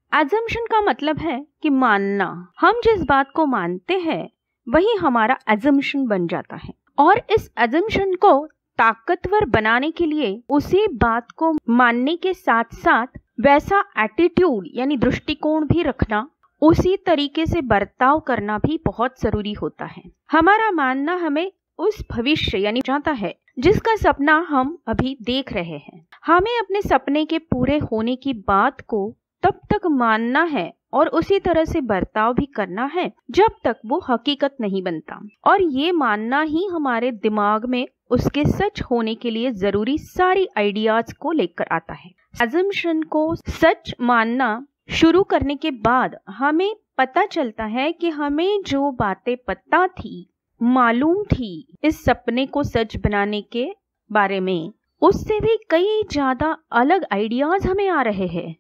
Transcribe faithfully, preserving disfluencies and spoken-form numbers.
Assumption का मतलब है कि मानना। हम जिस बात को मानते हैं वही हमारा एजम्पशन बन जाता है, और इस एजम्पशन को ताकतवर बनाने के लिए उसी बात को मानने के साथ साथ वैसा एटीट्यूड यानी दृष्टिकोण भी रखना, उसी तरीके से बर्ताव करना भी बहुत जरूरी होता है। हमारा मानना हमें उस भविष्य यानी चाहता है जिसका सपना हम अभी देख रहे हैं। हमें अपने सपने के पूरे होने की बात को तब तक मानना है और उसी तरह से बर्ताव भी करना है जब तक वो हकीकत नहीं बनता, और ये मानना ही हमारे दिमाग में उसके सच होने के लिए जरूरी सारी आइडियाज को लेकर आता है। एजम्पशन को सच मानना शुरू करने के बाद हमें पता चलता है कि हमें जो बातें पता थी, मालूम थी इस सपने को सच बनाने के बारे में, उससे भी कई ज्यादा अलग आइडियाज हमें आ रहे हैं।